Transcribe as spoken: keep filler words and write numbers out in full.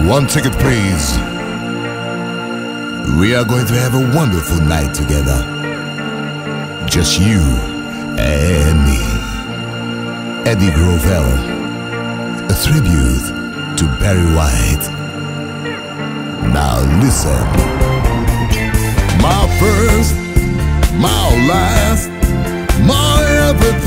One ticket, please. We are going to have a wonderful night together. Just you and me. Eddy Grovell, a tribute to Barry White. Now listen. My first, my last, my everything.